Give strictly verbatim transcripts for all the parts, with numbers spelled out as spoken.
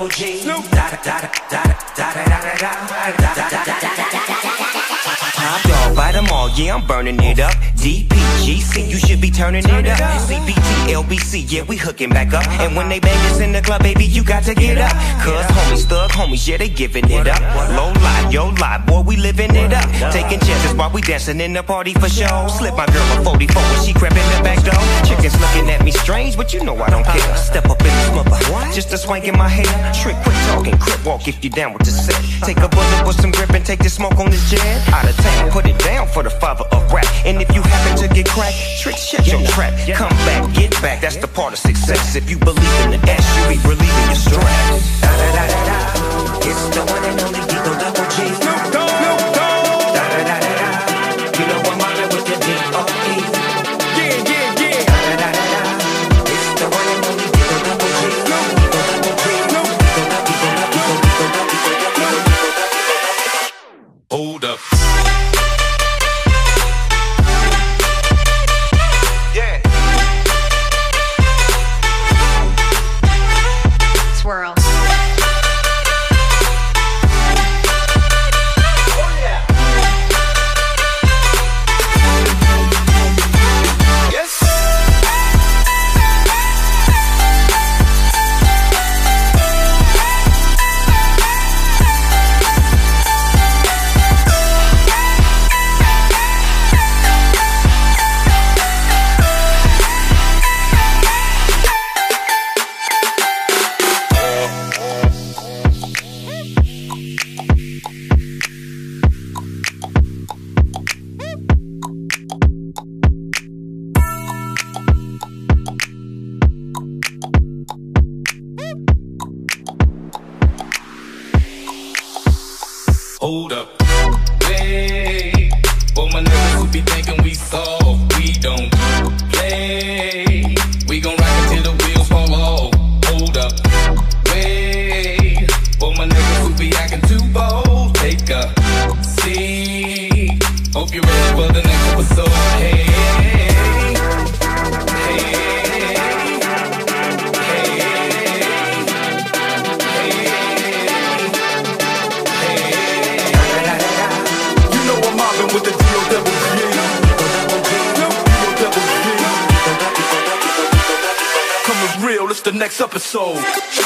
double G. Snoop. Da da da da da da da da da da da. Top dog, buy them all, yeah, I'm burning it up. D P G C, you should be turning it up. C B T, L B C, yeah, we hooking back up. And when they bang us in the club, baby, you got to get up. Cause homies, thug homies, yeah, they giving it up. Low lie, yo lie, boy, we living it up. Taking chances while we dancing in the party for show. Slip my girl a forty-four when she crept in the back door. Chickens looking at me strange, but you know I don't care. Step up in this mother, just a swank in my hair. Trick, quick talking, crip walk if you down with the set. Take a bullet with some grip and take the smoke on this jet. Out of town, put it down for the father of rap. And if you happen to get cracked, trick, shut your trap. Come back, get back, that's the part of success. If you believe in the S, you be relieving your stress. Da da da da da, it's the one and only Digo Double G. Snoop Dogg, Snoop Dogg. Da da da da da, you know I'm mobbing with the D O E. Yeah, yeah, yeah. Da da da da da, it's the one and only Digo Double G. Snoop Double G, Snoop Digo Double G, Digo Double G, Digo Double G. Hold up. Swirl. Hold up, hey, for my niggas who be thinking we soft, we don't play. We gon' rock until the wheels fall off. Hold up, wait, for my niggas who be acting too bold, take a seat. Hope you're ready for the next episode. Hey, hey, hey. With the D O double G, D O double G. Coming real, it's the next episode.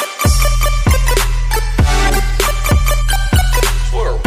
Swirl.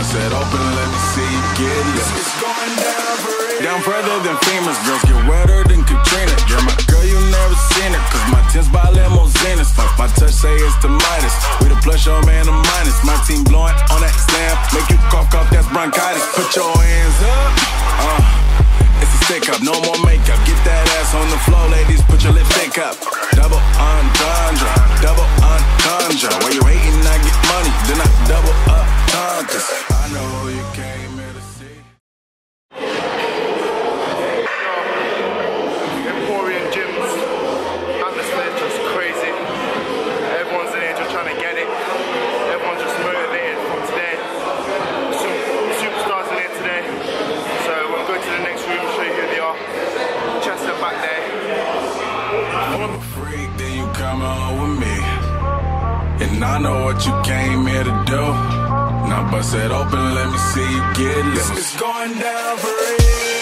bust it open, let me see you get lit. It's going down for real. Down further than famous, girls get wetter than Katrina. You're my girl, you never seen it, cause my tints by limousines. My touch say it's the Midas, we the plus, your man the minus. My team blowing on that slam, make you cough, cough, that's bronchitis. Put your hands up, uh, it's a stick up, no more makeup. Get that ass on the floor, ladies, put your lip thick up. Double entendre, double entendre. While you hating, I get money, then I double up tons. I know who you came here to see. Emporium gyms, atmosphere just crazy. Everyone's in here just trying to get it. Everyone's just motivated from today. Some superstars in here today. So we'll go to the next room and show you who they are. Chester back there. I'm a freak, then you come on with me. And I know what you came here to do. Now bust it open, let me see you get loose. It's going down for real.